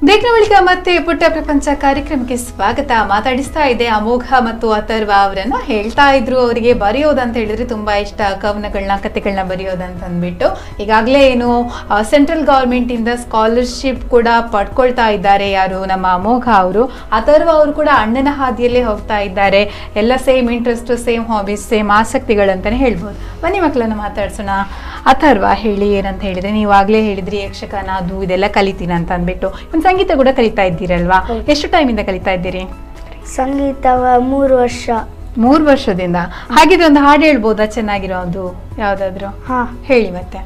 ಬ್ರೇಕ್ನ ಬಳಿಕ ಮತ್ತೆ ಪುಟ್ಟ ಪ್ರಪಂಚ ಕಾರ್ಯಕ್ರಮಕ್ಕೆ ಸ್ವಾಗತ. ಮಾತಾಡಿಸ್ತಾ ಇದೆ ಅಮೋಘ ಮತ್ತು ಅಥರ್ವ ಅವರನ್ನ. ಹೇಳ್ತಾ ಇದ್ರು ಅವರಿಗೆ ಬರೆಯೋದಂತ ಹೇಳಿದ್ರೆ ತುಂಬಾ ಇಷ್ಟ, ಕವನಗಳನ್ನ ಕಥೆಗಳನ್ನ ಬರೆಯೋದಂತ ಅಂದ್ಬಿಟ್ಟು. ಈಗಾಗಲೇ ಏನು ಸೆಂಟ್ರಲ್ ಗವರ್ಮೆಂಟ್ ಇಂದ ಸ್ಕಾಲರ್ಶಿಪ್ ಕೂಡ ಪಡ್ಕೊಳ್ತಾ ಇದ್ದಾರೆ ಯಾರು, ನಮ್ಮ ಅಮೋಘ ಅವರು. ಅಥರ್ವ ಅವರು ಕೂಡ ಅಣ್ಣನ ಹಾದಿಯಲ್ಲೇ ಹೋಗ್ತಾ ಇದ್ದಾರೆ. ಎಲ್ಲ same interest, same hobbies, same ಆಸಕ್ತಿಗಳಂತಾನೆ ಹೇಳ್ಬೋದು. ಬನ್ನಿ ಮಕ್ಕಳನ್ನ ಮಾತಾಡ್ಸೋಣ. ಅಥರ್ವ, ಹೇಳಿ ಏನಂತ ಹೇಳಿದ್ರೆ, ನೀವಾಗಲೇ ಹೇಳಿದ್ರಿ ಯಕ್ಷಗಾನ ಅದು ಇದೆಲ್ಲ ಕಲಿತೀನಿ ಅಂತ ಅಂದ್ಬಿಟ್ಟು. ಒಂದು ಸಂಗೀತ ಕೂಡ ಕಲಿತಾ ಇದ್ದೀರಲ್ವಾ? ಎಷ್ಟು ಟೈಮಿಂದ ಕಲಿತಾ ಇದ್ದೀರಿ ಸಂಗೀತ? 3 ವರ್ಷ. 3 ವರ್ಷದಿಂದ. ಹಾಗಿದ್ರೆ ಒಂದು ಹಾಡು ಹೇಳ್ಬೋದಾ ಚೆನ್ನಾಗಿರೋದು ಯಾವ್ದಾದ್ರು? ಹೇಳಿ ಮತ್ತೆ.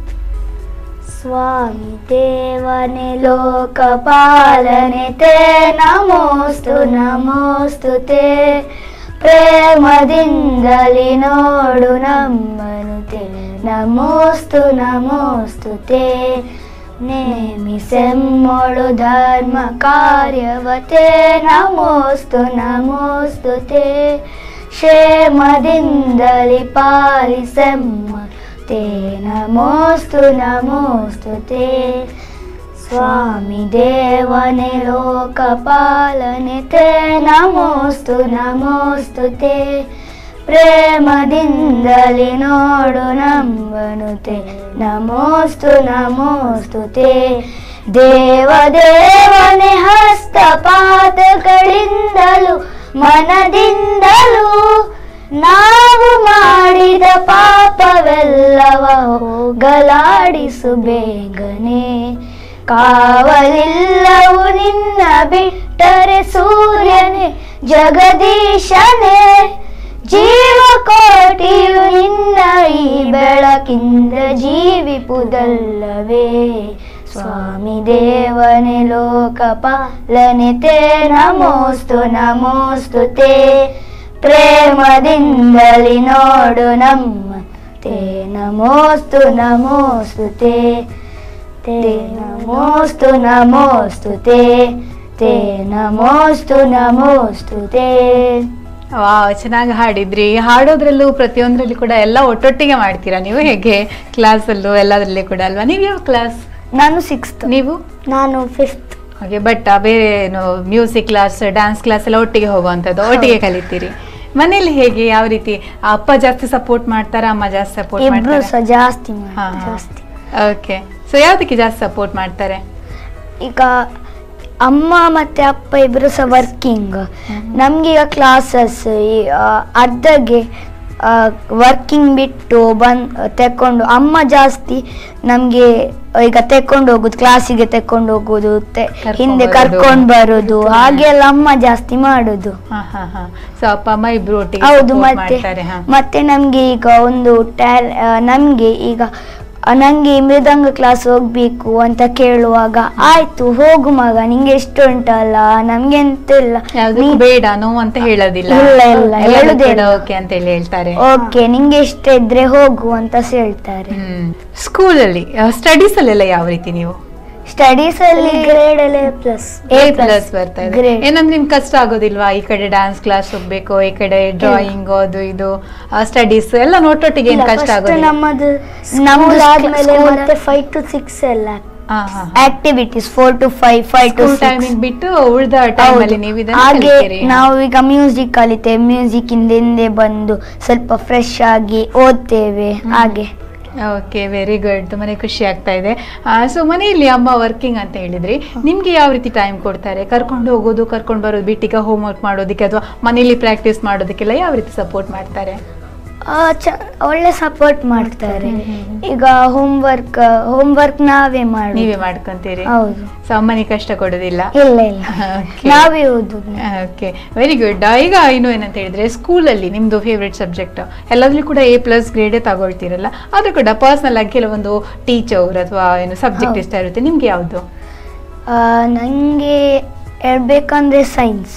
ಸ್ವಾಮಿ ದೇವನೇ ಲೋಕಪಾಲನೆ ತೇ ನಮೋಸ್ತು ನಮೋಸ್ತು ತೇ, ಪ್ರೇಮದಿಂದಲಿ ನೋಡು ನಮ್ಮನು ತೇ ನಮೋಸ್ತು ನಮೋಸ್ತು ತೇ, ನೇಮಿಸೆಮ್ಮೊಳು ಧರ್ಮ ಕಾರ್ಯವತೆ ನಮೋಸ್ತು ನಮೋಸ್ತು ತೇ, ಕ್ಷೇಮದಿಂದಲಿ ಪಾಲಿಸೆಮ್ಮ ತೇ ನಮೋಸ್ತು ನಮೋಸ್ತು ತೇ. ಸ್ವಾಮಿ ದೇವನೇ ಲೋಕಪಾಲನೆ ತೇ ನಮೋಸ್ತು ನಮೋಸ್ತು ತೇ, ಪ್ರೇಮದಿಂದಲಿ ನೋಡು ನಮ್ಮನು ತೇ ನಮೋಸ್ತು ನಮೋಸ್ತು ತೇ. ದೇವದೇವನೇ ಹಸ್ತಪಾತಗಳಿಂದಲೂ ಮನದಿಂದಲೂ ನಾವು ಮಾಡಿದ ಪಾಪವೆಲ್ಲವ ಹೋಗಲಾಡಿಸು ಬೇಗನೆ, ಕಾವಲಿಲ್ಲವು ನಿನ್ನ ಬಿಟ್ಟರೆ ಸೂರ್ಯನೇ ಜಗದೀಶನೇ, ಜೀವಕೋಟಿಯು ನಿನ್ನ ಈ ಬೆಳಕಿಂದ ಜೀವಿಪುದಲ್ಲವೇ. ಸ್ವಾಮಿ ದೇವನೇ ಲೋಕಪಾಲನೆ ತೇ ನಮೋಸ್ತು ನಮೋಸ್ತು ತೇ, ಪ್ರೇಮದಿಂದಲಿ ನೋಡು ನಮ್ಮ ತೇ ನಮೋಸ್ತು ನಮೋಸ್ತು ತೇ, ತೇ ನಮೋಸ್ತು ನಮೋಸ್ತು ತೇ, ತೇ ನಮೋಸ್ತು ನಮೋಸ್ತು ತೇ. ಚೆನ್ನಾಗಿ ಹಾಡಿದ್ರಿ. ಹಾಡೋದ್ರಲ್ಲೂ ಪ್ರತಿಯೊಂದ್ರಲ್ಲಿ ಕೂಡ ಎಲ್ಲ ಒಟ್ಟೊಟ್ಟಿಗೆ ಮಾಡ್ತೀರಾ ನೀವು? ಹೇಗೆ ಕ್ಲಾಸಲ್ಲೂ ಎಲ್ಲದ್ರಲ್ಲಿ ಕೂಡ ಅಲ್ವಾ? ನೀವು ಯಾವ ಕ್ಲಾಸ್? ನಾನು 6th. ನೀವು? ನಾನು 5th. ಹಾಗೆ. ಬಟ್ ಬೇರೆ ಏನು ಮ್ಯೂಸಿಕ್ ಕ್ಲಾಸ್, ಡ್ಯಾನ್ಸ್ ಕ್ಲಾಸ್ ಎಲ್ಲ ಒಟ್ಟಿಗೆ ಹೋಗುವಂಥದ್ದು, ಒಟ್ಟಿಗೆ ಕಲಿತೀರಿ. ಮನೇಲಿ ಹೇಗೆ, ಯಾವ ರೀತಿ? ಅಪ್ಪ ಜಾಸ್ತಿ ಸಪೋರ್ಟ್ ಮಾಡ್ತಾರಾ, ಅಮ್ಮ ಜಾಸ್ತಿ ಸಪೋರ್ಟ್ ಮಾಡ್ತಾರಾ? ಜಾಸ್ತಿ. ಓಕೆ. ಸೊ ಯಾವ್ದಕ್ಕೆ ಜಾಸ್ತಿ ಸಪೋರ್ಟ್ ಮಾಡ್ತಾರೆ? ಈಗ ಅಮ್ಮ ಮತ್ತೆ ಅಪ್ಪ ಇಬ್ರು ಸಹ ವರ್ಕಿಂಗ್. ನಮ್ಗೀಗ ಕ್ಲಾಸಸ್ ಅರ್ಧಗೆ ವರ್ಕಿಂಗ್ ಬಿಟ್ಟು ತೆಕ್ಕೊಂಡು, ಅಮ್ಮ ಜಾಸ್ತಿ ನಮ್ಗೆ ಈಗ ತೆಕ್ಕೊಂಡು ಹೋಗುದು, ಕ್ಲಾಸಿಗೆ ತೆಕ್ಕೊಂಡು ಹೋಗುದು, ಹಿಂದೆ ಕರ್ಕೊಂಡು ಬರುದು, ಹಾಗೆಲ್ಲ ಅಮ್ಮ ಜಾಸ್ತಿ ಮಾಡುದು. ಹೌದು. ಮತ್ತೆ ನಮ್ಗೆ ಈಗ ಒಂದು ನಮ್ಗೆ ಈಗ ನಂಗೆ ಮೃದಂಗ ಕ್ಲಾಸ್ ಹೋಗ್ಬೇಕು ಅಂತ ಕೇಳುವಾಗ, ಆಯ್ತು ಹೋಗು ಮಗ, ನಿಂಗೆ ಎಷ್ಟು ಉಂಟಲ್ಲ, ನಮ್ಗೆ ಎಂತ ಇಲ್ಲ, ಬೇಡ ನೋವು ಅಂತ ಹೇಳೋದಿಲ್ಲ. ಇಲ್ಲ ಹೇಳುದಿಲ್ಲ. ಓಕೆ ಅಂತ ಹೇಳ್ತಾರೆ. ಓಕೆ ನಿಂಗೆ ಇಷ್ಟ ಇದ್ರೆ ಹೋಗು ಅಂತ ಹೇಳ್ತಾರೆ. ಸ್ಕೂಲಲ್ಲಿ ಸ್ಟಡೀಸ್ ಅಲ್ಲೆಲ್ಲ ಯಾವ ರೀತಿ ನೀವು? ಸ್ಟಡೀಸ್ ಅಲ್ಲಿ ಗ್ರೇಡ್ ಎಲ್ಲ A+ ಬರ್ತಾ ಇದೆ. ಏನಂದ್ರೆ ನಿಮ್ಗೆ ಕಷ್ಟ ಆಗೋದಿಲ್ವಾ? ಈ ಕಡೆ ಡ್ಯಾನ್ಸ್ ಕ್ಲಾಸ್ ಹೋಗ್ಬೇಕು, ಈ ಕಡೆ ಡ್ರಾಯಿಂಗ್, ಅದು ಇದು ಸ್ಟಡೀಸ್ ಎಲ್ಲ ನೋಟೊಟ್ಟಿಗೆ ಏನು ಕಷ್ಟ ಆಗೋದಿಲ್ಲ? ನಮ್ಮದು ಆದ್ಮೇಲೆ ಮತ್ತೆ 5 to 6 ಎಲ್ಲ ಆಕ್ಟಿವಿಟೀಸ್, 4 to 5, 5 to 6 ಟೈಮಿಂಗ್ ಬಿಟ್ಟು ಉಳಿದ ಟೈಮಲ್ಲಿ ನೀವು ಇದನ್ನ ಕಲಿತೀರಿ. ನಾವು ಈಗ ಮ್ಯೂಸಿಕ್ ಕಲಿತೇವೆ, ಮ್ಯೂಸಿಕ್ ಇಂದ ಹಿಂದೆ ಬಂದು ಸ್ವಲ್ಪ ಫ್ರೆಶ್ ಆಗಿ ಓದ್ತೇವೆ ಹಾಗೆ. Okay, very good. ತುಂಬಾನೇ ಖುಷಿ ಆಗ್ತಾ ಇದೆ. ಸೊ ಮನೆಯಲ್ಲಿ ಅಮ್ಮ ವರ್ಕಿಂಗ್ ಅಂತ ಹೇಳಿದ್ರಿ, ನಿಮ್ಗೆ ಯಾವ ರೀತಿ ಟೈಮ್ ಕೊಡ್ತಾರೆ? ಕರ್ಕೊಂಡು ಹೋಗೋದು, ಕರ್ಕೊಂಡು ಬರೋದು, ಬಿಟ್ಟಿಗೆ ಹೋಮ್ ವರ್ಕ್ ಮಾಡೋದಕ್ಕೆ ಅಥವಾ ಮನೆಯಲ್ಲಿ ಪ್ರಾಕ್ಟೀಸ್ ಮಾಡೋದಕ್ಕೆಲ್ಲ ಯಾವ ರೀತಿ ಸಪೋರ್ಟ್ ಮಾಡ್ತಾರೆ? ಒಳ್ಳೆ ಸಪೋರ್ಟ್ ಮಾಡ್ತಾರೆ. ಈಗ ಹೋಮ್ ವರ್ಕ್ ನೀವೇ ಮಾಡ್ಕೊಂತೀರಿ? ಹೌದು. ಸೊ ಅಮ್ಮನಿಗೆ ಕಷ್ಟ ಕೊಡೋದಿಲ್ಲ? ಇಲ್ಲ ಇಲ್ಲ, ನಾವೇ ಓದುದು. Okay, very good. ಈಗ ಇನ್ನು ಏನಂತ ಹೇಳಿದ್ರೆ, ಸ್ಕೂಲಲ್ಲಿ ನಿಮ್ದು ಫೇವ್ರೆಟ್ ಸಬ್ಜೆಕ್ಟ್ ಎಲ್ಲದ್ರಲ್ಲಿ ಕೂಡ A+ ಗ್ರೇಡೇ ತಗೊಳ್ತೀರಲ್ಲ, ಆದ್ರೂ ಕೂಡ ಪರ್ಸನಲ್ ಆಗಿ ಕೆಲವೊಂದು ಟೀಚರ್ ಅಥವಾ ಏನು ಸಬ್ಜೆಕ್ಟ್ ಇಷ್ಟ ಇರುತ್ತೆ, ನಿಮ್ಗೆ ಯಾವುದು? ನಂಗೆ ಹೇಳ್ಬೇಕಂದ್ರೆ ಸೈನ್ಸ್.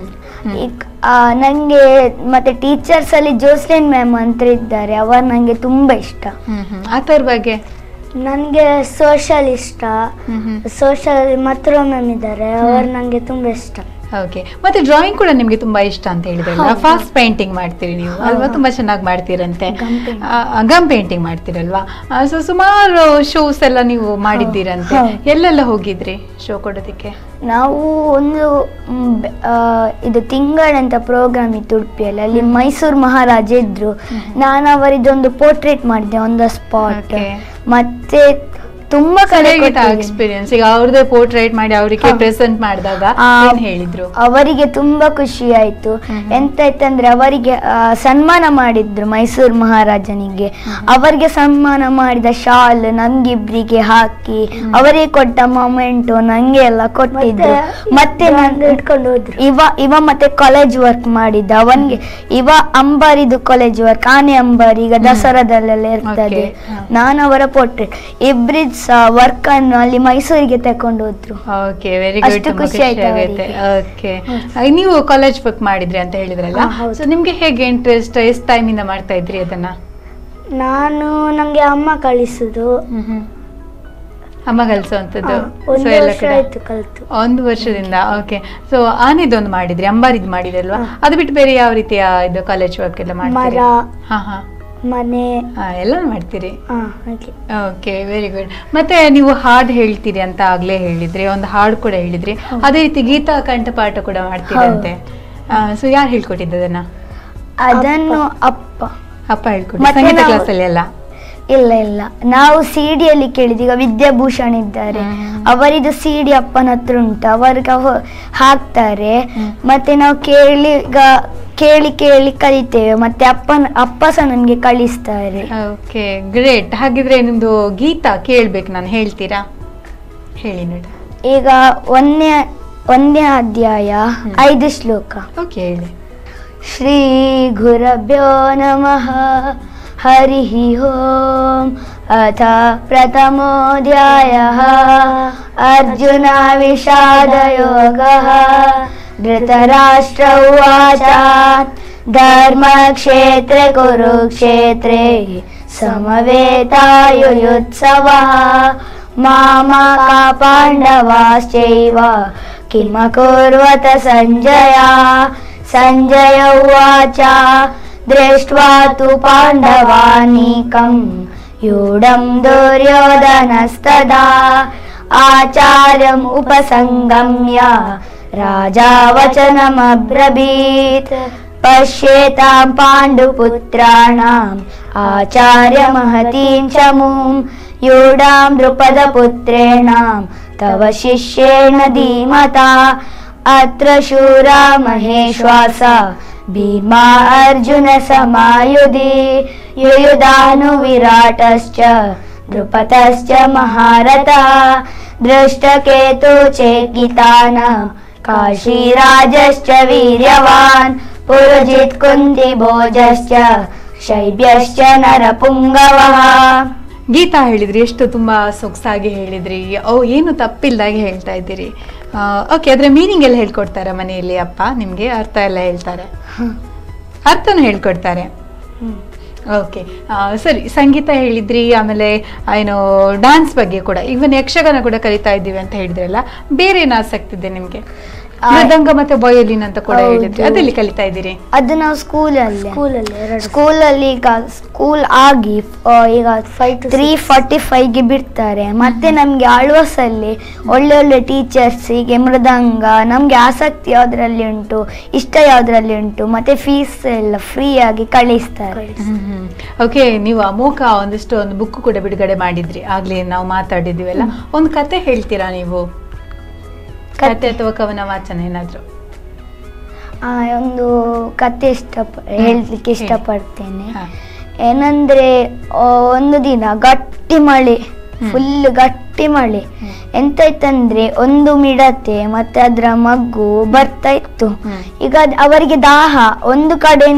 ನಂಗೆ ಮತ್ತೆ ಟೀಚರ್ಸ್ ಅಲ್ಲಿ ಜೋಸ್ಲಿನ್ ಮ್ಯಾಮ್ ಅಂತ ಇದ್ದಾರೆ, ಅವರು ನಂಗೆ ತುಂಬಾ ಇಷ್ಟ. ಅದರ ಬಗ್ಗೆ ನನಗೆ ಸೋಷಲ್ ಇಷ್ಟ. ಸೋಷಲ್ ಮಥುರಾ ಮ್ಯಾಮ್ ಇದ್ದಾರೆ, ಅವರು ನಂಗೆ ತುಂಬಾ ಇಷ್ಟ. ಓಕೆ, ಮತ್ತೆ ಡ್ರಾಯಿಂಗ್ ಕೂಡ ನಿಮ್ಗೆ ತುಂಬಾ ಇಷ್ಟ ಅಂತ ಹೇಳಿದ್ರಲ್ಲ, ಫಾಸ್ಟ್ ಪೇಂಟಿಂಗ್ ಮಾಡ್ತೀರಿ ನೀವು ಅಲ್ವಾ? ತುಂಬಾ ಚೆನ್ನಾಗಿ ಮಾಡ್ತೀರಂತೆ. ಗಮ್ ಪೇಂಟಿಂಗ್ ಮಾಡ್ತೀರಲ್ವಾ? ಸೊ ಸುಮಾರು ಶೋಸ್ ಎಲ್ಲ ನೀವು ಮಾಡಿದ್ದೀರಂತೆ. ಎಲ್ಲೆಲ್ಲ ಹೋಗಿದ್ರಿ ಶೋ ಕೊಡೋದಕ್ಕೆ? ನಾವು ಒಂದು ಇದು ತಿಂಗಳಂತ ಪ್ರೋಗ್ರಾಮ್ ಇತ್ತು ಉಡುಪಿಯಲ್ಲಿ. ಅಲ್ಲಿ ಮೈಸೂರು ಮಹಾರಾಜ ಇದ್ರು. ನಾನು ಅವರಿದೊಂದು ಪೋರ್ಟ್ರೇಟ್ ಮಾಡಿದೆ ಆನ್ ದ ಸ್ಪಾಟ್. ಮತ್ತೆ ತುಂಬಾ ಕಡೆ ಎಕ್ಸ್ಪೀರಿಯನ್ಸ್. ಈಗ ಅವ್ರದೇ ಪೋರ್ಟ್ರೇಟ್ ಮಾಡಿ ಅವರಿಗೆ ಪ್ರೆಸೆಂಟ್ ಮಾಡಿದಾಗ ಏನ್ ಹೇಳಿದ್ರು? ಅವರಿಗೆ ತುಂಬಾ ಖುಷಿ ಆಯ್ತು. ಎಂತಾಯ್ತಂದ್ರೆ ಅವರಿಗೆ ಸನ್ಮಾನ ಮಾಡಿದ್ರು ಮೈಸೂರು ಮಹಾರಾಜನಿಗೆ. ಅವರಿಗೆ ಸನ್ಮಾನ ಮಾಡಿದ ಶಾಲ್ ನಮ್ಗಿಬ್ರಿಗೆ ಹಾಕಿ ಅವರಿಗೆ ಕೊಟ್ಟ ಮೊಮೆಂಟು ನಂಗೆ ಎಲ್ಲ ಕೊಟ್ಟಿದ್ರು. ಮತ್ತೆ ಇಟ್ಕೊಂಡು ಹೋದ್ರು. ಇವ ಮತ್ತೆ ಕಾಲೇಜ್ ವರ್ಕ್ ಮಾಡಿದ್ದ. ಅವನ್ಗೆ ಇವ ಅಂಬಾರಿದು ಕಾಲೇಜ್ ವರ್ಕ್, ಆನೆ ಅಂಬಾರಿ ಈಗ ದಸರಾದಲ್ಲೆಲ್ಲ ಇರ್ತದೆ. ನಾನು ಅವರ ಪೋರ್ಟ್ರೇಟ್ ಇಬ್ರಿದ್ ವರ್ಕ್ ಅನ್ನು ಅಲ್ಲಿ ಮೈಸೂರಿಗೆ ತಕೊಂಡು ಹೋದ್ರು. Okay, very good. ಖುಷಿ ಆಗುತ್ತೆ. ಓಕೆ, ನೀವು ಕಾಲೇಜ್ ವರ್ಕ್ ಮಾಡಿದ್ರಿ ಅಂತ ಹೇಳಿದ್ರಲ್ಲ, ಸೊ ನಿಮ್ಗೆ ಹೇಗೆ ಇಂಟ್ರೆಸ್ಟ್? ಎಷ್ಟು ಟೈಮ್ ಇಂದ ಮಾಡ್ತಾ ಇದ್ರಿ ಅದನ್ನ? ನಂಗೆ ಅಮ್ಮ ಕಳಿಸುದು. ಅಮ್ಮ ಕಲಿಸುವಂತದ್ದು. ಒಂದು ವರ್ಷದಿಂದ. ಓಕೆ, ಸೊ ಆನೆದೊಂದು ಮಾಡಿದ್ರಿ, ಅಂಬಾರಿದ್ ಮಾಡಿದ್ರಲ್ವಾ? ಅದು ಬಿಟ್ಟು ಬೇರೆ ಯಾವ ರೀತಿಯ ಇದು ಕಾಲೇಜ್ ವರ್ಕ್ ಎಲ್ಲ ಮಾಡ್ತೀರಿ? ಮನೆ ಎಲ್ಲ ಮಾಡ್ತೀರಿ. Okay, very good. ಮತ್ತೆ ನೀವು ಹಾಡು ಹೇಳ್ತೀರಿ ಅಂತ ಆಗ್ಲೇ ಹೇಳಿದ್ರಿ, ಒಂದು ಹಾಡು ಕೂಡ ಹೇಳಿದ್ರಿ. ಅದೇ ರೀತಿ ಗೀತಾ ಕಂಠಪಾಠ ಕೂಡ ಮಾಡ್ತೀರಂತೆ. ಸೊ ಯಾರು ಹೇಳ್ಕೊಟ್ಟಿದ್ದದನ್ನ? ಅದನ್ನು ಅಪ್ಪ ಹೇಳ್ಕೊಟ್ಟು. ಸಂಗೀತ ಕ್ಲಾಸ್ ಅಲ್ಲಿ ಅಲ್ಲ? ಇಲ್ಲ, ನಾವು ಸಿಡಿಯಲ್ಲಿ ಕೇಳಿದ್ವಿ. ಈಗ ವಿದ್ಯಾಭೂಷಣ್ ಇದ್ದಾರೆ, ಅವರಿದು ಸಿಡಿ ಅಪ್ಪನ ಹತ್ರ ಉಂಟು, ಅವ್ರಿಗೆ ಹಾಕ್ತಾರೆ. ಮತ್ತೆ ನಾವು ಕೇಳಿ ಕಲಿತೇವೆ. ಮತ್ತೆ ಅಪ್ಪ ಸಹ ನಮ್ಗೆ ಕಲಿಸ್ತಾರೆ. Okay, great. ಹಾಗಿದ್ರೆ ನಿಮ್ದು ಗೀತ ಕೇಳ್ಬೇಕು, ನಾನು ಹೇಳ್ತೀರಾ? ಹೇಳಿ ನೋಡಿ. ಈಗ ಒಂದನೇ ಅಧ್ಯಾಯ 5 ಶ್ಲೋಕ. ಓಕೆ, ಹೇಳಿ. ಶ್ರೀ ಗುರುಭ್ಯೋ ನಮಃ ಹರಿ ಓಂ. ಅಥ ಪ್ರಥಮೋಧ್ಯಾಯಃ ಅರ್ಜುನ ವಿಷಾದ ಯೋಗಃ. ಧೃತರಾಷ್ಟ್ರ ಉವಾಚ ಧರ್ಮಕ್ಷೇತ್ರೆ ಕುರುಕ್ಷೇತ್ರೆ ಸಮವೇತಾಯುಯುತ್ಸವಃ. ಮಾಮಕಾ ಪಾಂಡವಾಶ್ಚೈವ ಕಿಮಕುರ್ವತ ಸಂಜಯ. ಸಂಜಯ ಉವಾಚ ದೃಷ್ಟ್ವಾ ತು ಪಾಂಡವಾನೀಕಂ ಯೂಢಂ ದುರ್ಯೋಧನಸ್ತದಾ. ಆಚಾರ್ಯಂ ಉಪಸಂಗಮ್ಯ ರಾಜಾ ವಚನಮಬ್ರವೀತ್. ಪಶ್ಯೇತಾಂ ಪಾಂಡುಪುತ್ರಾಣಾಂ ಆಚಾರ್ಯ ಮಹತೀಂ ಚಮೂಂ. ಯೂಢಾಂ ದ್ರುಪದ ಪುತ್ರೇಣ ತವ ಶಿಷ್ಯೇಣ ಧೀಮತಾ. ಅತ್ರ ಶೂರಾ ಮಹೇಶ್ವಾಸ ಭೀಮಾ ಅರ್ಜುನ ಸಮಾಯುಧಿ. ಯುಯುಧಾನು ವಿರಾಟಶ್ಚ ದ್ರುಪದಶ್ಚ ಮಹಾರಥಃ. ದೃಷ್ಟಕೇತು ಚೇಕಿತಾನಃ ಕಾಶೀರಾಜಶ್ಚ ವೀರ್ಯವಾನ್. ಪುರುಜಿತ್ ಕುಂತಿ ಭೋಜಶ್ಚ ಶೈಬ್ಯಶ್ಚ ನರಪುಂಗವಃ. ಗೀತಾ ಹೇಳಿದ್ರಿ, ಎಷ್ಟು ತುಂಬಾ ಸೊಗಸಾಗಿ ಹೇಳಿದ್ರಿ. ಏನು ತಪ್ಪಿಲ್ದಾಗೆ ಹೇಳ್ತಾ ಇದ್ದೀರಿ. ಓಕೆ, ಅದ್ರ ಮೀನಿಂಗ್ ಎಲ್ಲ ಹೇಳ್ಕೊಡ್ತಾರ ಮನೆಯಲ್ಲಿ ಅಪ್ಪ ನಿಮ್ಗೆ? ಅರ್ಥ ಎಲ್ಲ ಹೇಳ್ತಾರೆ? ಅರ್ಥನೂ ಹೇಳ್ಕೊಡ್ತಾರೆ. ಓಕೆ, ಸರಿ. ಸಂಗೀತ ಹೇಳಿದ್ರಿ, ಆಮೇಲೆ ಏನು ಡ್ಯಾನ್ಸ್ ಬಗ್ಗೆ ಕೂಡ, ಇವನ್ ಯಕ್ಷಗಾನ ಕೂಡ ಕಲಿತಾ ಇದ್ದೀವಿ ಅಂತ ಹೇಳಿದ್ರಲ್ಲ, ಬೇರೆ ಏನು ಆಸಕ್ತಿ ಇದೆ ನಿಮ್ಗೆ? ಮೃದಂಗ ಮತ್ತೆ ವಯೋಲಿನ್ ಅಂತ ಕೂಡ ಹೇಳಿದ್ರಿ, ಅದೆಲ್ಲಿ ಕಲಿತಾ ಇದ್ದೀರಿ? ಅದು ನಾವು ಸ್ಕೂಲಲ್ಲಿ ಈಗ ಸ್ಕೂಲ್ ಆಗಿ ಈಗ 3:45ಗೆ ಬಿಡ್ತಾರೆ. ಮತ್ತೆ ನಮ್ಗೆ ಆಳ್ವಾಸಲ್ಲಿ ಒಳ್ಳೆ ಟೀಚರ್ಸ್, ಹೀಗೆ ಮೃದಂಗ ನಮ್ಗೆ ಆಸಕ್ತಿ ಯಾವ್ದ್ರಲ್ಲಿ ಉಂಟು, ಇಷ್ಟ ಯಾವ್ದ್ರಲ್ಲಿ ಉಂಟು, ಮತ್ತೆ ಫೀಸ್ ಎಲ್ಲ ಫ್ರೀ ಆಗಿ ಕಳಿಸ್ತಾರೆ. ಓಕೆ, ನೀವು ಅಮೋಘ ಒಂದು ಬುಕ್ ಕೂಡ ಬಿಡುಗಡೆ ಮಾಡಿದ್ರಿ, ಆಗ್ಲೇ ನಾವು ಮಾತಾಡಿದ್ವಿಲ್ಲ. ಒಂದು ಕತೆ ಹೇಳ್ತೀರಾ ನೀವು? ಕತೆ ಅಥವಾ ಕವನ ವಾಚನ ಏನಾದ್ರು? ಒಂದು ಕತೆ ಹೇಳ್ಲಿಕ್ಕೆ ಇಷ್ಟಪಡ್ತೇನೆ. ಏನಂದ್ರೆ ಒಂದು ದಿನ ಗಟ್ಟಿ ಮಳೆ, ಫುಲ್ ಗಟ್ಟಿ ಮಳೆ. ಎಂತಾಯ್ತಂದ್ರೆ ಒಂದು ಮಿಡತೆ ಮತ್ತೆ ಅದರ ಮಗು ಬರ್ತಾ ಇತ್ತು. ಈಗ ಅವರಿಗೆ ದಾಹ, ಒಂದು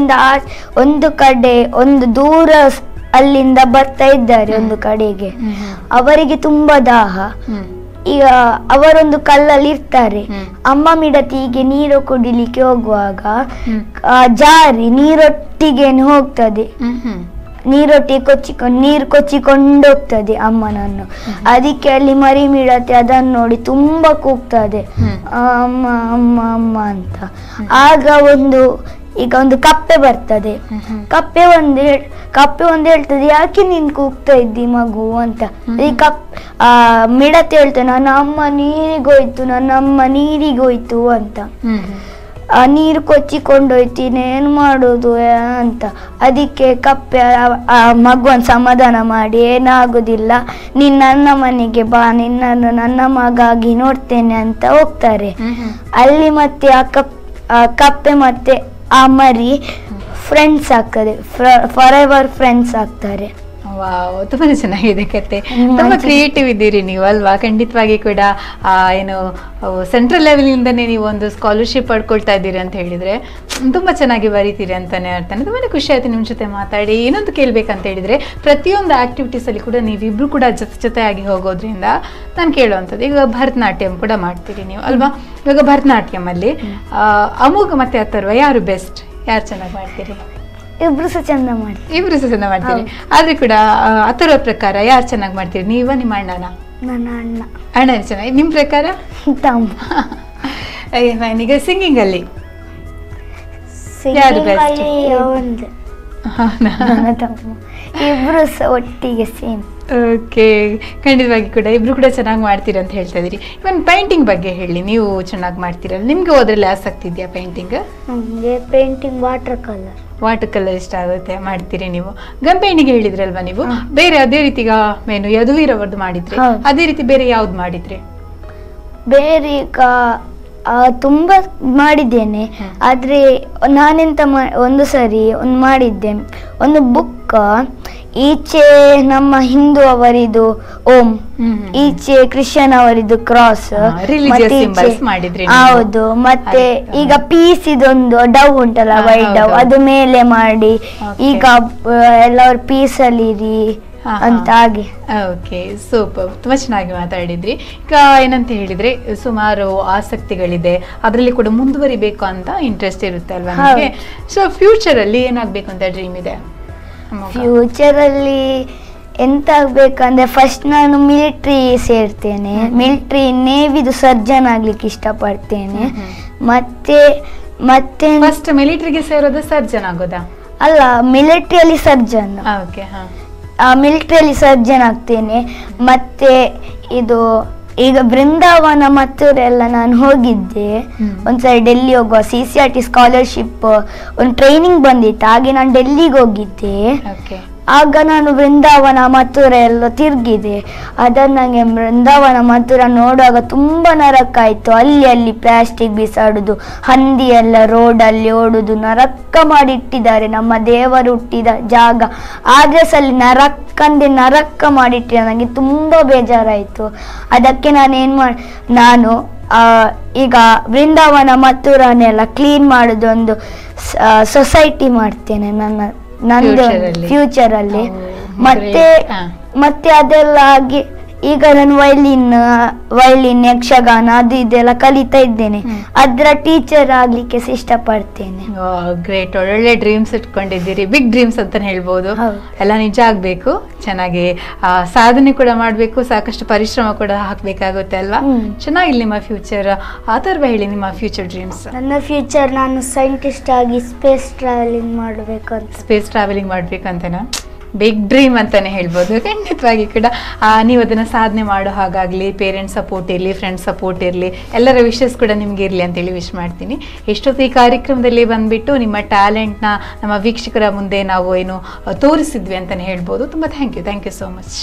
ಕಡೆ ಒಂದು ದೂರ ಅಲ್ಲಿಂದ ಬರ್ತಾ ಇದ್ದಾರೆ ಒಂದು ಕಡೆಗೆ. ಅವರಿಗೆ ತುಂಬಾ ದಾಹ. ಈಗ ಅವರೊಂದು ಕಲ್ಲಲ್ಲಿ ಇರ್ತಾರೆ. ಅಮ್ಮ ಮಿಡತಿ ಹೀಗೆ ನೀರು ಕುಡಿಲಿಕ್ಕೆ ಹೋಗುವಾಗ ಜಾರಿ ನೀರೊಟ್ಟಿಗೆ ಹೋಗ್ತದೆ. ನೀರು ಕೊಚ್ಚಿಕೊಂಡು ಹೋಗ್ತದೆ ಅಮ್ಮನನ್ನು. ಅದಕ್ಕೆ ಅಲ್ಲಿ ಮರಿ ಮಿಡತೆ ಅದನ್ನು ನೋಡಿ ತುಂಬಾ ಕೂಗ್ತದೆ, ಅಮ್ಮ ಅಮ್ಮ ಅಮ್ಮ ಅಂತ. ಆಗ ಈಗ ಒಂದು ಕಪ್ಪೆ ಬರ್ತದೆ. ಕಪ್ಪೆ ಒಂದು ಹೇಳ್ತದೆ, ಯಾಕೆ ನೀನ್ ಕೂಗ್ತಾ ಇದ್ದಿ ಮಗು ಅಂತ. ಈ ಮಿಡತೆ ಹೇಳ್ತದೆ, ನನ್ನ ಅಮ್ಮ ನೀರಿಗೋಯ್ತು ಅಂತ. ನೀರು ಕೊಚ್ಚಿಕೊಂಡೋಯ್ತೀನಿ, ಏನ್ ಮಾಡೋದು ಅಂತ. ಅದಕ್ಕೆ ಕಪ್ಪೆ ಮಗುವನ್ನು ಸಮಾಧಾನ ಮಾಡಿ, ಏನಾಗುದಿಲ್ಲ, ನೀನ್ ನನ್ನ ಮನೆಗೆ ಬಾ, ನಿನ್ನನ್ನು ನನ್ನ ಮಗಾಗಿ ನೋಡ್ತೇನೆ ಅಂತ ಹೋಗ್ತಾರೆ. ಅಲ್ಲಿ ಮತ್ತೆ ಆ ಕಪ್ಪೆ ಮತ್ತೆ ಆ ಮರಿ ಫ್ರೆಂಡ್ಸ್ ಆಗ್ತದೆ, ಫಾರ್ ಎವರ್ ಫ್ರೆಂಡ್ಸ್ ಆಗ್ತಾರೆ. ವಾವ್, ತುಂಬಾನೇ ಚೆನ್ನಾಗಿದೆ ಕತೆ. ತುಂಬಾ ಕ್ರಿಯೇಟಿವ್ ಇದ್ದೀರಿ ನೀವು ಅಲ್ವಾ? ಖಂಡಿತವಾಗಿ ಕೂಡ ಏನು ಸೆಂಟ್ರಲ್ ಲೆವೆಲ್ ಇಂದನೇ ನೀವು ಒಂದು ಸ್ಕಾಲರ್ಶಿಪ್ ಪಡ್ಕೊಳ್ತಾ ಇದ್ದೀರಿ ಅಂತ ಹೇಳಿದ್ರೆ ತುಂಬಾ ಚೆನ್ನಾಗಿ ಬರೀತೀರಿ ಅಂತಾನೆ ಅರ್ಥನೆ. ತುಂಬಾನೇ ಖುಷಿ ಆಯ್ತು ನಿಮ್ ಜೊತೆ ಮಾತಾಡಿ. ಏನಂತ ಕೇಳ್ಬೇಕಂತ ಹೇಳಿದ್ರೆ, ಪ್ರತಿಯೊಂದು ಆಕ್ಟಿವಿಟೀಸ್ ಅಲ್ಲಿ ಕೂಡ ನೀವಿಬ್ರು ಕೂಡ ಜೊತೆಯಾಗಿ ಹೋಗೋದ್ರಿಂದ ನಾನು ಕೇಳುವಂಥದ್ದು, ಈಗ ಭರತನಾಟ್ಯಂ ಕೂಡ ಮಾಡ್ತೀರಿ ನೀವು ಅಲ್ವಾ? ಇವಾಗ ಭರತನಾಟ್ಯಂ ಅಲ್ಲಿ ಅಮೋಘ ಮತ್ತೆ ಅಥರ್ವ ಯಾರು ಬೆಸ್ಟ್, ಯಾರು ಚೆನ್ನಾಗಿ ಮಾಡ್ತೀರಿ? ಇಬ್ರು ಸಹ ಚಂದ ಮಾಡ್ತೀರಿ. ಆದ್ರೆ ಕೂಡ ಅಥರ್ವ ಪ್ರಕಾರ ಯಾರು ಚೆನ್ನಾಗಿ ಮಾಡ್ತೀರಿ, ನೀವ ನಿಮ್ಮ ಅಣ್ಣನ? ನನ್ನ ಅಣ್ಣ ಚೆನ್ನಾಗಿ. ನಿಮ್ ಪ್ರಕಾರ? ಈಗ ಸಿಂಗಿಂಗ್ ಅಲ್ಲಿ ಯಾರು ಬೆಸ್ಟ್? ಇಬ್ರು ಸಹ ಒಟ್ಟಿಗೆ ಸೇಮ್. ಓಕೆ, ಖಂಡಿತವಾಗಿ ಕೂಡ ಇಬ್ರು ಕೂಡ ಚೆನ್ನಾಗಿ ಮಾಡ್ತೀರಿ ಅಂತ ಹೇಳ್ತಾ ಇದೀರಿ. ಇವನ್ ಪೇಂಟಿಂಗ್ ಬಗ್ಗೆ ಹೇಳಿ, ನೀವು ಚೆನ್ನಾಗಿ ಮಾಡ್ತೀರಲ್ಲ, ನಿಮ್ಗೆ ಹೋದ್ರಲ್ಲಿ ಆಸಕ್ತಿ ಇದೆಯಾ ಪೇಂಟಿಂಗ್? ಪೇಂಟಿಂಗ್ ವಾಟರ್ ಕಲರ್ ಇಷ್ಟ ಆಗುತ್ತೆ, ಮಾಡ್ತೀರಿ ನೀವು. ಗಮ್ ಪೇಂಟಿಂಗ್ ಹೇಳಿದ್ರಲ್ವಾ ನೀವು, ಬೇರೆ ಅದೇ ರೀತಿ ಮೇನು ಯದುವೀರವ್ರದ್ದು ಮಾಡಿದ್ರಿ, ಅದೇ ರೀತಿ ಬೇರೆ ಯಾವ್ದು ಮಾಡಿದ್ರಿ? ಬೇರೆ ತುಂಬಾ ಮಾಡಿದ್ದೇನೆ. ಆದ್ರೆ ನಾನೆಂತ ಒಂದು ಸರಿ ಮಾಡಿದ್ದೆ, ಒಂದು ಬುಕ್ ಈಚೆ ನಮ್ಮ ಹಿಂದೂ ಅವರಿದು ಓಂ, ಈಚೆ ಕ್ರಿಶ್ಚಿಯನ್ ಅವರಿದು ಕ್ರಾಸ್, ಹೌದು. ಮತ್ತೆ ಈಗ ಪೀಸ್ ಇದೊಂದು ಡವ್ ಉಂಟಲ್ಲ, ವೈಟ್ ಡವ್, ಅದು ಮೇಲೆ ಮಾಡಿ ಈಗ ಎಲ್ಲರ ಪೀಸ್ ಅಲ್ಲಿ ಇರಿ ಅಂತ ಹಾಗೆ. ಓಕೆ, ಸೂಪರ್, ತುಂಬಾ ಚೆನ್ನಾಗಿ ಮಾತಾಡಿದ್ರಿ. ಈಗ ಏನಂತ ಹೇಳಿದ್ರೆ, ಸುಮಾರು ಆಸಕ್ತಿಗಳಿದೆ, ಅದರಲ್ಲಿ ಕೂಡ ಮುಂದುವರಿಬೇಕು ಅಂತ ಇಂಟ್ರೆಸ್ಟ್ ಇರುತ್ತೆ ಅಲ್ವಾ ನಿಮಗೆ? ಸೊ ಫ್ಯೂಚರ್ ಅಲ್ಲಿ ಏನಾಗ್ಬೇಕು ಅಂತ ಡ್ರೀಮ್ ಇದೆ? ಫ್ಯೂಚರ್ ಅಲ್ಲಿ ಎಂತ ಆಗ್ಬೇಕಂದ್ರೆ, ಫಸ್ಟ್ ನಾನು ಮಿಲಿಟ್ರಿ ಸೇರ್ತೇನೆ, ಮಿಲಿಟ್ರಿ ನೇವಿದು ಸರ್ಜನ್ ಆಗ್ಲಿಕ್ಕೆ ಇಷ್ಟಪಡ್ತೇನೆ. ಮತ್ತೆ ಫಸ್ಟ್ ಮಿಲಿಟ್ರಿಗೆ ಸೇರೋದು ಸರ್ಜನ್ ಆಗೋದಾ? ಅಲ್ಲ, ಮಿಲಿಟ್ರಿಯಲ್ಲಿ ಸರ್ಜನ್. ಓಕೆ, ಮಿಲಿಟ್ರಿಯಲ್ಲಿ ಸರ್ಜನ್ ಆಗ್ತೇನೆ. ಮತ್ತೆ ಈಗ ಬೃಂದಾವನ ಮಥುರೆ ಎಲ್ಲ ನಾನು ಹೋಗಿದ್ದೆ ಒಂದ್ಸರಿ, ಡೆಲ್ಲಿ ಹೋಗುವ CCRT ಸ್ಕಾಲರ್ಶಿಪ್ ಒಂದು ಟ್ರೈನಿಂಗ್ ಬಂದಿತ್ತು, ಹಾಗೆ ನಾನು ಡೆಲ್ಲಿಗೆ ಹೋಗಿದ್ದೆ. ಆಗ ನಾನು ಬೃಂದಾವನ ಮಥುರೆ ಎಲ್ಲ ತಿರ್ಗಿದೆ. ಅದನ್ನ ನಂಗೆ ಬೃಂದಾವನ ಮಥುರ ನೋಡುವಾಗ ತುಂಬಾ ನರಕಾಯ್ತು. ಅಲ್ಲಿ ಪ್ಲಾಸ್ಟಿಕ್ ಬಿಸಾಡುದು, ಹಂದಿ ಎಲ್ಲ ರೋಡಲ್ಲಿ ಓಡುದು, ನರಕ ಮಾಡಿಟ್ಟಿದ್ದಾರೆ. ನಮ್ಮ ದೇವರು ಹುಟ್ಟಿದ ಜಾಗ ಆದ್ರೆ ಅಲ್ಲಿ ನರಕ ಮಾಡಿಟ್ಟಿದ್ದಾರೆ. ನನಗೆ ತುಂಬಾ ಬೇಜಾರಾಯ್ತು. ಅದಕ್ಕೆ ನಾನು ಈಗ ಬೃಂದಾವನ ಮಥುರನೆಲ್ಲ ಕ್ಲೀನ್ ಮಾಡುದು ಒಂದು ಸೊಸೈಟಿ ಮಾಡ್ತೇನೆ ನಂದು ಫ್ಯೂಚರ್ ಅಲ್ಲಿ. ಮತ್ತೆ ಅದೆಲ್ಲ ಆಗಿ ಈಗ ನಾನು ವೈಲಿನ್ ಯಕ್ಷಗಾನ ಅದು ಇದೆಲ್ಲ ಕಲಿತಾ ಇದ್ದೇನೆ. ಅದ್ರ ಟೀಚರ್ ಆಗ್ಲಿಕ್ಕೆ ಇಷ್ಟಪಡ್ತೇನೆ. ಗ್ರೇಟ್, ಒಳ್ಳೆ ಡ್ರೀಮ್ಸ್ ಇಟ್ಕೊಂಡಿದ್ದೀರಿ, ಬಿಗ್ ಡ್ರೀಮ್ಸ್ ಅಂತಾನೆ ಹೇಳ್ಬೋದು. ಎಲ್ಲ ನಿಜ ಆಗ್ಬೇಕು, ಚೆನ್ನಾಗಿ ಸಾಧನೆ ಕೂಡ ಮಾಡ್ಬೇಕು, ಸಾಕಷ್ಟು ಪರಿಶ್ರಮ ಕೂಡ ಹಾಕ್ಬೇಕಾಗುತ್ತೆ ಅಲ್ವಾ? ಚೆನ್ನಾಗಿಲ್ಲ ನಿಮ್ಮ ಫ್ಯೂಚರ್. ಅಥರ್ವ ಹೇಳಿ, ನಿಮ್ಮ ಫ್ಯೂಚರ್ ಡ್ರೀಮ್ಸ್? ನನ್ನ ಫ್ಯೂಚರ್, ನಾನು ಸೈಂಟಿಸ್ಟ್ ಆಗಿ ಸ್ಪೇಸ್ ಟ್ರಾವೆಲಿಂಗ್ ಮಾಡ್ಬೇಕಂತನಾ? ಬಿಗ್ ಡ್ರೀಮ್ ಅಂತಾನೆ ಹೇಳ್ಬೋದು. ಖಂಡಿತವಾಗಿ ಕೂಡ ನೀವು ಅದನ್ನ ಸಾಧನೆ ಮಾಡೋ ಹಾಗಾಗ್ಲಿ, ಪೇರೆಂಟ್ಸ್ ಸಪೋರ್ಟ್ ಇರಲಿ, ಫ್ರೆಂಡ್ಸ್ ಸಪೋರ್ಟ್ ಇರಲಿ, ಎಲ್ಲರ ವಿಶಸ್ ಕೂಡ ನಿಮ್ಗೆ ಇರಲಿ ಅಂತೇಳಿ ವಿಶ್ ಮಾಡ್ತೀನಿ. ಎಷ್ಟೊತ್ತು ಈ ಕಾರ್ಯಕ್ರಮದಲ್ಲಿ ಬಂದ್ಬಿಟ್ಟು ನಿಮ್ಮ ಟ್ಯಾಲೆಂಟ್ನ ನಮ್ಮ ವೀಕ್ಷಕರ ಮುಂದೆ ನಾವು ಏನು ತೋರಿಸಿದ್ವಿ ಅಂತಾನೆ ಹೇಳ್ಬೋದು. ತುಂಬಾ ಥ್ಯಾಂಕ್ ಯು ಸೋ ಮಚ್.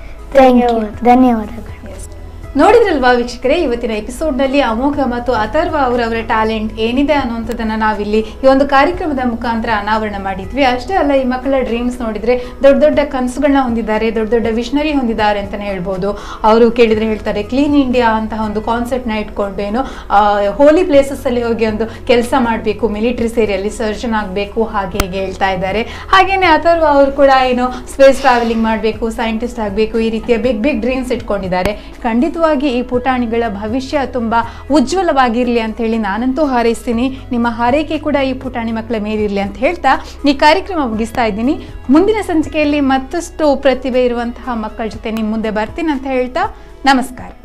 ಧನ್ಯವಾದಗಳು. ನೋಡಿದ್ರಲ್ವಾ ವೀಕ್ಷಕರೇ, ಇವತ್ತಿನ ಎಪಿಸೋಡ್ನಲ್ಲಿ ಅಮೋಘ ಮತ್ತು ಅಥರ್ವ ಅವರವರ ಟ್ಯಾಲೆಂಟ್ ಏನಿದೆ ಅನ್ನುವಂಥದ್ದನ್ನು ನಾವಿಲ್ಲಿ ಈ ಒಂದು ಕಾರ್ಯಕ್ರಮದ ಮುಖಾಂತರ ಅನಾವರಣ ಮಾಡಿದ್ವಿ. ಅಷ್ಟೇ ಅಲ್ಲ, ಈ ಮಕ್ಕಳ ಡ್ರೀಮ್ಸ್ ನೋಡಿದ್ರೆ ದೊಡ್ಡ ದೊಡ್ಡ ಕನಸುಗಳನ್ನ ಹೊಂದಿದ್ದಾರೆ, ದೊಡ್ಡ ದೊಡ್ಡ ವಿಷನರಿ ಹೊಂದಿದ್ದಾರೆ ಅಂತಲೇ ಹೇಳ್ಬೋದು. ಅವರು ಕೇಳಿದ್ರೆ ಹೇಳ್ತಾರೆ, ಕ್ಲೀನ್ ಇಂಡಿಯಾ ಅಂತಹ ಒಂದು ಕಾನ್ಸೆಪ್ಟ್ನ ಇಟ್ಕೊಂಡು ಏನು ಹೋಲಿ ಪ್ಲೇಸಸ್ಸಲ್ಲಿ ಹೋಗಿ ಒಂದು ಕೆಲಸ ಮಾಡಬೇಕು, ಮಿಲಿಟರಿ ಸೇರಿಯಲ್ಲಿ ಸರ್ಜನ್ ಆಗಬೇಕು, ಹಾಗೆ ಹೀಗೆ ಹೇಳ್ತಾ ಇದ್ದಾರೆ. ಹಾಗೇನೆ ಅಥರ್ವ ಅವರು ಕೂಡ ಏನು ಸ್ಪೇಸ್ ಟ್ರಾವೆಲಿಂಗ್ ಮಾಡಬೇಕು, ಸೈಂಟಿಸ್ಟ್ ಆಗಬೇಕು, ಈ ರೀತಿಯ ಬಿಗ್ ಡ್ರೀಮ್ಸ್ ಇಟ್ಕೊಂಡಿದ್ದಾರೆ. ಖಂಡಿತವಾಗಿ ಖಂಡಿತವಾಗಿ ಈ ಪುಟಾಣಿಗಳ ಭವಿಷ್ಯ ತುಂಬ ಉಜ್ವಲವಾಗಿರಲಿ ಅಂತ ಹೇಳಿ ನಾನಂತೂ ಹಾರೈಸ್ತೀನಿ. ನಿಮ್ಮ ಹಾರೈಕೆ ಕೂಡ ಈ ಪುಟಾಣಿ ಮಕ್ಕಳ ಮೇಲಿರಲಿ ಅಂತ ಹೇಳ್ತಾ ಈ ಕಾರ್ಯಕ್ರಮ ಮುಗಿಸ್ತಾ ಇದ್ದೀನಿ. ಮುಂದಿನ ಸಂಚಿಕೆಯಲ್ಲಿ ಮತ್ತಷ್ಟು ಪ್ರತಿಭೆ ಇರುವಂತಹ ಮಕ್ಕಳ ಜೊತೆ ನಿಮ್ಮ ಮುಂದೆ ಬರ್ತೀನಿ ಅಂತ ಹೇಳ್ತಾ ನಮಸ್ಕಾರ.